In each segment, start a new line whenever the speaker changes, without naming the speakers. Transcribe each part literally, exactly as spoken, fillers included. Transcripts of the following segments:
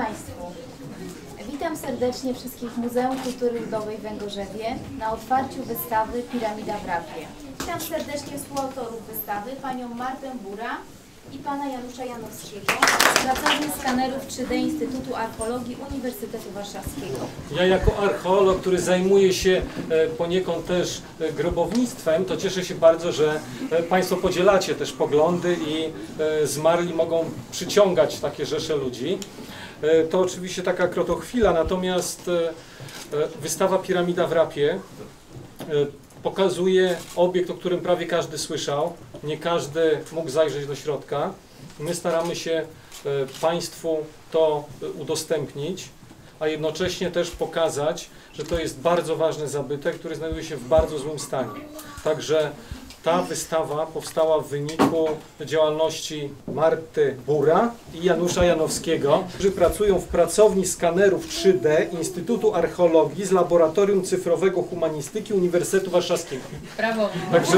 Państwu! Witam serdecznie wszystkich w Muzeum Kultury Ludowej w Węgorzewie na otwarciu wystawy Piramida w Rapie. Witam serdecznie współautorów wystawy, panią Martę Bura i pana Janusza Janowskiego z pracowni skanerów trzy D Instytutu Archeologii Uniwersytetu Warszawskiego.
Ja jako archeolog, który zajmuje się poniekąd też grobownictwem, to cieszę się bardzo, że Państwo podzielacie też poglądy i zmarli mogą przyciągać takie rzesze ludzi. To oczywiście taka krotochwila, natomiast wystawa Piramida w Rapie pokazuje obiekt, o którym prawie każdy słyszał. Nie każdy mógł zajrzeć do środka. My staramy się Państwu to udostępnić, a jednocześnie też pokazać, że to jest bardzo ważny zabytek, który znajduje się w bardzo złym stanie. Także ta wystawa powstała w wyniku działalności Marty Bura i Janusza Janowskiego, którzy pracują w pracowni skanerów trzy D Instytutu Archeologii z Laboratorium Cyfrowego Humanistyki Uniwersytetu Warszawskiego.
Brawo!
Także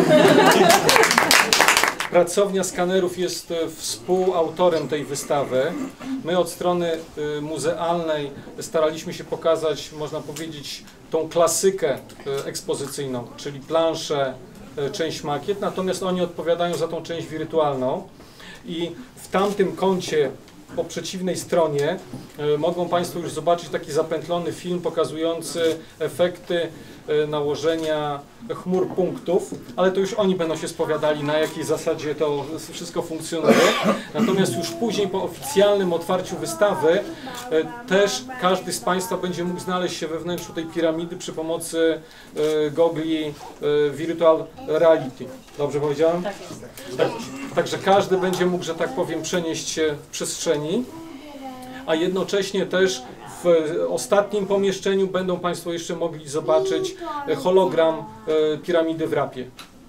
pracownia skanerów jest współautorem tej wystawy. My od strony muzealnej staraliśmy się pokazać, można powiedzieć, tą klasykę ekspozycyjną, czyli plansze, część makiet, natomiast oni odpowiadają za tą część wirtualną i w tamtym kącie po przeciwnej stronie mogą Państwo już zobaczyć taki zapętlony film pokazujący efekty nałożenia chmur punktów, ale to już oni będą się spowiadali, na jakiej zasadzie to wszystko funkcjonuje. Natomiast już później po oficjalnym otwarciu wystawy też każdy z Państwa będzie mógł znaleźć się we wnętrzu tej piramidy przy pomocy gogli Virtual Reality. Dobrze powiedziałem?
Tak jest.
Tak, także każdy będzie mógł, że tak powiem, przenieść się w przestrzeni, a jednocześnie też w ostatnim pomieszczeniu będą Państwo jeszcze mogli zobaczyć hologram piramidy w Rapie,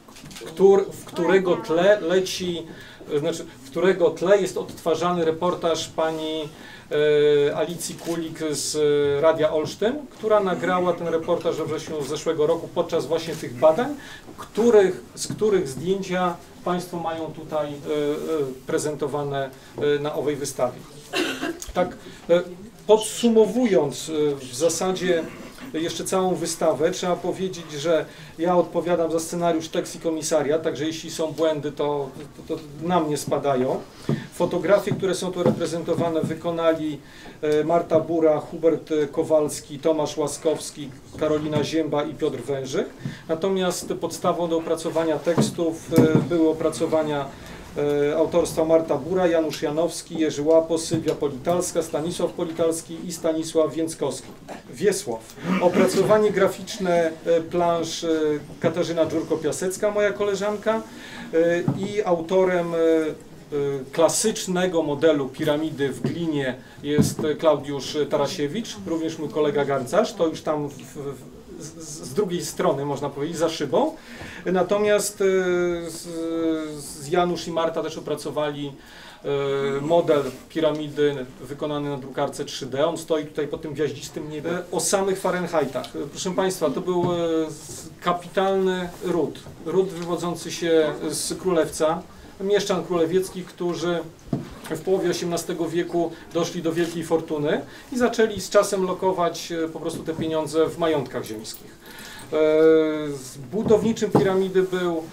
w którego tle leci, znaczy w którego tle jest odtwarzany reportaż pani Alicji Kulik z Radia Olsztyn, która nagrała ten reportaż we wrześniu zeszłego roku podczas właśnie tych badań, których, z których zdjęcia Państwo mają tutaj prezentowane na owej wystawie. Tak, podsumowując w zasadzie jeszcze całą wystawę, trzeba powiedzieć, że ja odpowiadam za scenariusz, tekst i komisariat, także jeśli są błędy, to, to, to na mnie spadają. Fotografie, które są tu reprezentowane, wykonali Marta Bura, Hubert Kowalski, Tomasz Łaskowski, Karolina Zięba i Piotr Wężyk. Natomiast podstawą do opracowania tekstów były opracowania autorstwa Marta Bura, Janusz Janowski, Jerzy Łapo, Sylwia Politalska, Stanisław Politalski i Stanisław Więckowski. Wiesław. Opracowanie graficzne plansz Katarzyna Dżurko-Piasecka, moja koleżanka, i autorem klasycznego modelu piramidy w glinie jest Klaudiusz Tarasiewicz, również mój kolega garncarz, to już tam w, w, z, z drugiej strony, można powiedzieć, za szybą. Natomiast z, z Janusz i Marta też opracowali model piramidy wykonany na drukarce trzy D. On stoi tutaj pod tym gwiaździstym niebem. O samych Fahrenheitach. Proszę Państwa, to był kapitalny ród. Ród wywodzący się z Królewca, mieszczan królewieckich, którzy w połowie osiemnastego wieku doszli do wielkiej fortuny i zaczęli z czasem lokować po prostu te pieniądze w majątkach ziemskich. Budowniczym piramidy był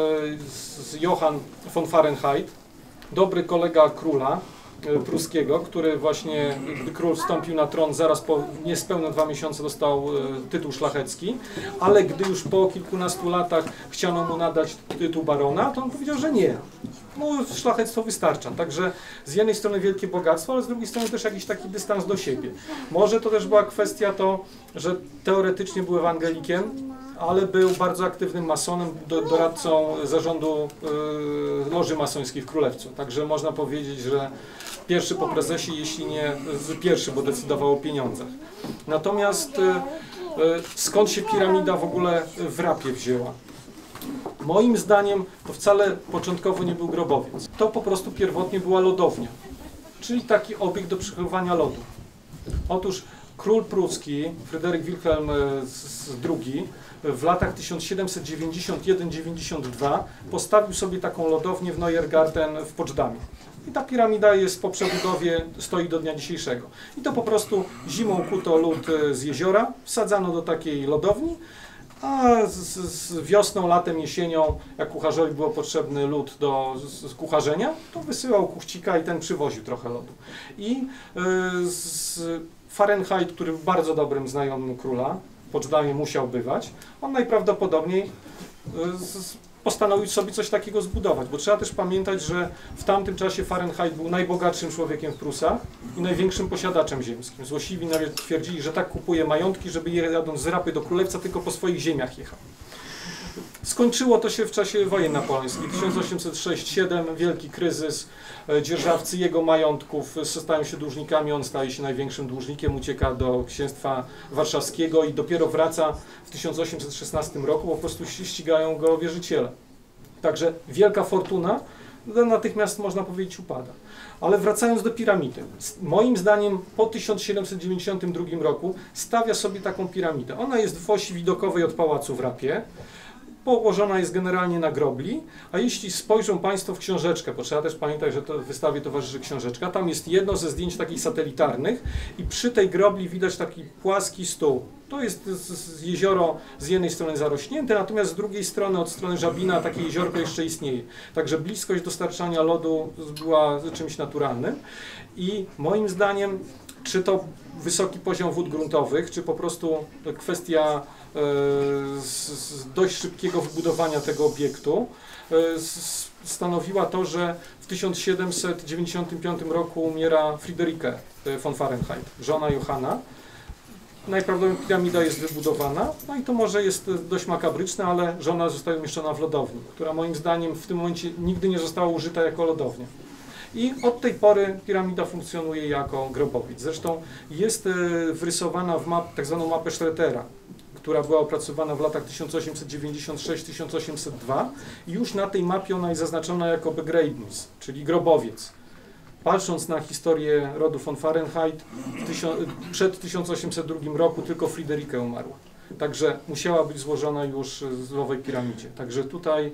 Johann von Fahrenheit, dobry kolega króla pruskiego, który właśnie, gdy król wstąpił na tron, zaraz po niespełna dwa miesiące dostał tytuł szlachecki, ale gdy już po kilkunastu latach chciano mu nadać tytuł barona, to on powiedział, że nie. No, szlachectwo wystarcza. Także z jednej strony wielkie bogactwo, ale z drugiej strony też jakiś taki dystans do siebie. Może to też była kwestia to, że teoretycznie był ewangelikiem, ale był bardzo aktywnym masonem, do, doradcą zarządu y, loży masońskiej w Królewcu. Także można powiedzieć, że pierwszy po prezesie, jeśli nie pierwszy, bo decydował o pieniądzach. Natomiast y, y, skąd się piramida w ogóle w Rapie wzięła? Moim zdaniem to wcale początkowo nie był grobowiec. To po prostu pierwotnie była lodownia, czyli taki obiekt do przechowywania lodu. Otóż król pruski, Fryderyk Wilhelm drugi, w latach tysiąc siedemset dziewięćdziesiąt jeden do dziewięćdziesiąt dwa postawił sobie taką lodownię w Neuergarten w Poczdamie. I ta piramida jest po przebudowie, stoi do dnia dzisiejszego. I to po prostu zimą kuto lód z jeziora, wsadzano do takiej lodowni, a z, z wiosną, latem, jesienią, jak kucharzowi było potrzebny lód do z, z kucharzenia, to wysyłał kuchcika i ten przywoził trochę lodu. I y, z Fahrenheit, który był bardzo dobrym znajomym króla, w Poczdamie musiał bywać, on najprawdopodobniej y, z, postanowił sobie coś takiego zbudować, bo trzeba też pamiętać, że w tamtym czasie Fahrenheit był najbogatszym człowiekiem w Prusach i największym posiadaczem ziemskim. Złośliwi nawet twierdzili, że tak kupuje majątki, żeby je jadąc z Rapy do Królewca tylko po swoich ziemiach jechał. Skończyło to się w czasie wojen napoleońskich. tysiąc osiemset sześć siedem, wielki kryzys, dzierżawcy jego majątków stają się dłużnikami, on staje się największym dłużnikiem, ucieka do księstwa warszawskiego i dopiero wraca w tysiąc osiemset szesnastym roku, po prostu ścigają go wierzyciele. Także wielka fortuna natychmiast, można powiedzieć, upada. Ale wracając do piramidy, moim zdaniem po tysiąc siedemset dziewięćdziesiątym drugim roku stawia sobie taką piramidę. Ona jest w osi widokowej od pałacu w Rapie. Położona jest generalnie na grobli, a jeśli spojrzą Państwo w książeczkę, bo trzeba też pamiętać, że to w wystawie towarzyszy książeczka, tam jest jedno ze zdjęć takich satelitarnych i przy tej grobli widać taki płaski stół. To jest z, z jezioro z jednej strony zarośnięte, natomiast z drugiej strony, od strony Żabina, takie jeziorko jeszcze istnieje. Także bliskość dostarczania lodu była czymś naturalnym i moim zdaniem, czy to wysoki poziom wód gruntowych, czy po prostu kwestia z, z dość szybkiego wybudowania tego obiektu z, stanowiła to, że w tysiąc siedemset dziewięćdziesiątym piątym roku umiera Friederike von Fahrenheit, żona Johanna. Najprawdopodobniej piramida jest wybudowana, no i to może jest dość makabryczne, ale żona zostaje umieszczona w lodowni, która moim zdaniem w tym momencie nigdy nie została użyta jako lodownia. I od tej pory piramida funkcjonuje jako grobowiec. Zresztą jest wrysowana w map, tak zwaną mapę Schroetera, która była opracowana w latach tysiąc osiemset dziewięćdziesiąt sześć do tysiąc osiemset dwa i już na tej mapie ona jest zaznaczona jako Begräbnis, czyli grobowiec. Patrząc na historię rodu von Fahrenheit, przed tysiąc osiemset drugim roku tylko Friederike umarła. Także musiała być złożona już w owej piramidzie. Także tutaj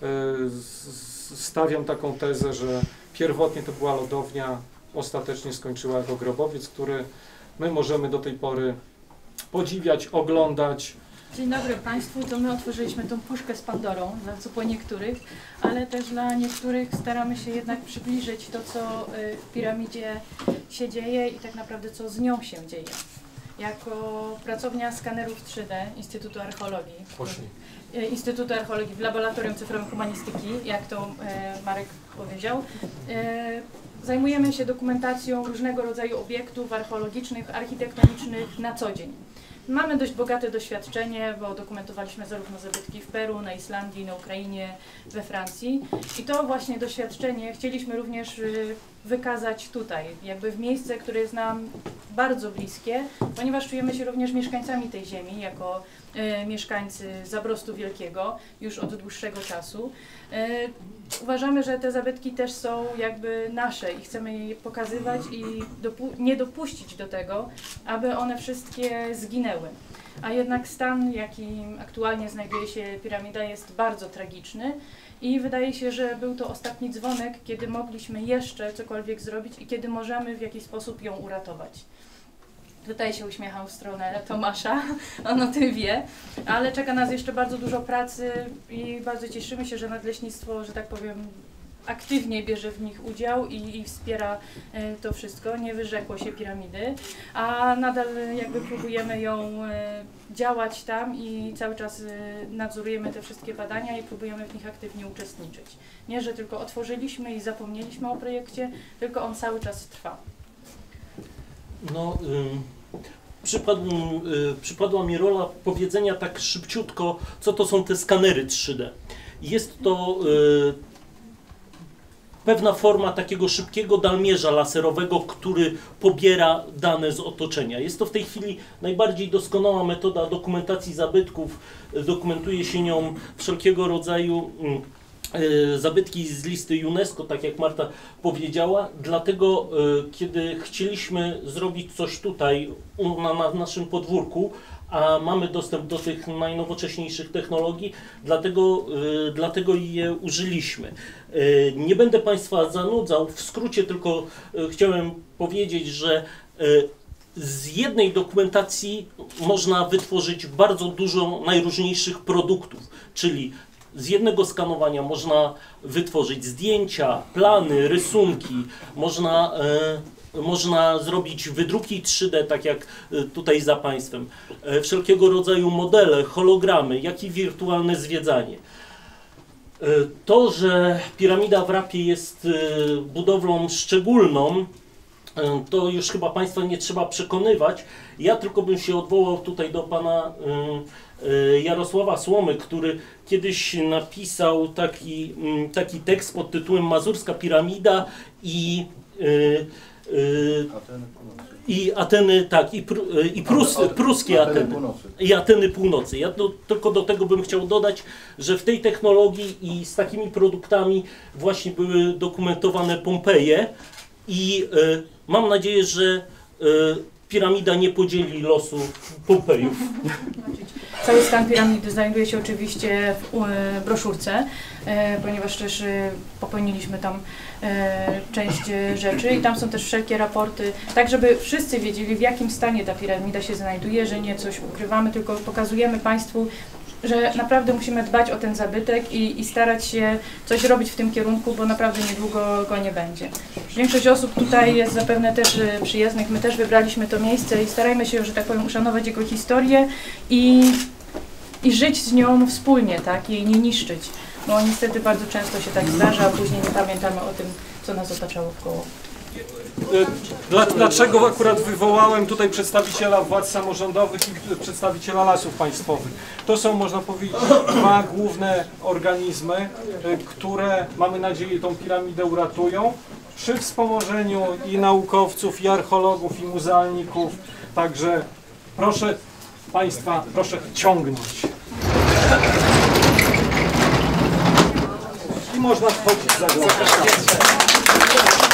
stawiam taką tezę, że pierwotnie to była lodownia, ostatecznie skończyła jako grobowiec, który my możemy do tej pory podziwiać, oglądać.
Dzień dobry Państwu, to my otworzyliśmy tą puszkę z Pandorą, za co po niektórych, ale też dla niektórych staramy się jednak przybliżyć to, co w piramidzie się dzieje i tak naprawdę co z nią się dzieje. Jako pracownia skanerów trzy D Instytutu Archeologii,
Poślij.
Instytutu Archeologii w Laboratorium Cyfrowym Humanistyki, jak to Marek powiedział, zajmujemy się dokumentacją różnego rodzaju obiektów archeologicznych, architektonicznych na co dzień. Mamy dość bogate doświadczenie, bo dokumentowaliśmy zarówno zabytki w Peru, na Islandii, na Ukrainie, we Francji. I to właśnie doświadczenie chcieliśmy również wykazać tutaj, jakby w miejsce, które jest nam bardzo bliskie, ponieważ czujemy się również mieszkańcami tej ziemi, jako y, mieszkańcy Zabrostu Wielkiego już od dłuższego czasu. Y, uważamy, że te zabytki też są jakby nasze i chcemy je pokazywać i dopu- nie dopuścić do tego, aby one wszystkie zginęły. A jednak stan, jakim aktualnie znajduje się piramida, jest bardzo tragiczny i wydaje się, że był to ostatni dzwonek, kiedy mogliśmy jeszcze cokolwiek zrobić i kiedy możemy w jakiś sposób ją uratować. Tutaj się uśmiecham w stronę Tomasza, on o tym wie, ale czeka nas jeszcze bardzo dużo pracy i bardzo cieszymy się, że Nadleśnictwo, że tak powiem, aktywnie bierze w nich udział i, i wspiera y, to wszystko, nie wyrzekło się piramidy, a nadal jakby próbujemy ją y, działać tam i cały czas y, nadzorujemy te wszystkie badania i próbujemy w nich aktywnie uczestniczyć. Nie, że tylko otworzyliśmy i zapomnieliśmy o projekcie, tylko on cały czas trwa.
No, y, przypadł, y, przypadła mi rola powiedzenia tak szybciutko, co to są te skanery trzy D. Jest to y, pewna forma takiego szybkiego dalmierza laserowego, który pobiera dane z otoczenia. Jest to w tej chwili najbardziej doskonała metoda dokumentacji zabytków. Dokumentuje się nią wszelkiego rodzaju y, zabytki z listy UNESCO, tak jak Marta powiedziała. Dlatego, y, kiedy chcieliśmy zrobić coś tutaj na, na naszym podwórku, a mamy dostęp do tych najnowocześniejszych technologii, dlatego, y, dlatego je użyliśmy. Nie będę Państwa zanudzał, w skrócie tylko chciałem powiedzieć, że z jednej dokumentacji można wytworzyć bardzo dużo najróżniejszych produktów, czyli z jednego skanowania można wytworzyć zdjęcia, plany, rysunki, można, e, można zrobić wydruki trzy D, tak jak tutaj za Państwem, e, wszelkiego rodzaju modele, hologramy, jak i wirtualne zwiedzanie. E, to, że piramida w Rapie jest e, budowlą szczególną, to już chyba Państwa nie trzeba przekonywać. Ja tylko bym się odwołał tutaj do pana Jarosława Słomy, który kiedyś napisał taki, taki tekst pod tytułem Mazurska piramida i i Ateny, tak, i, pr, i Prus, pruskie Ateny, i Ateny Północy. Ja do, tylko do tego bym chciał dodać, że w tej technologii i z takimi produktami właśnie były dokumentowane Pompeje i y, mam nadzieję, że y, piramida nie podzieli losu Pompejów.
Cały stan piramidy znajduje się oczywiście w broszurce, ponieważ też popełniliśmy tam część rzeczy i tam są też wszelkie raporty, tak żeby wszyscy wiedzieli, w jakim stanie ta piramida się znajduje, że nie coś ukrywamy, tylko pokazujemy Państwu, że naprawdę musimy dbać o ten zabytek i, i starać się coś robić w tym kierunku, bo naprawdę niedługo go nie będzie. Większość osób tutaj jest zapewne też przyjaznych, my też wybraliśmy to miejsce i starajmy się, że tak powiem, uszanować jego historię i, i żyć z nią wspólnie, tak, jej nie niszczyć, bo niestety bardzo często się tak zdarza, a później nie pamiętamy o tym, co nas otaczało wkoło.
Dlaczego akurat wywołałem tutaj przedstawiciela władz samorządowych i przedstawiciela Lasów Państwowych? To są, można powiedzieć, dwa główne organizmy, które, mamy nadzieję, tą piramidę uratują przy wspomożeniu i naukowców, i archeologów, i muzealników. Także proszę Państwa, proszę ciągnąć. I można wchodzić za głowę.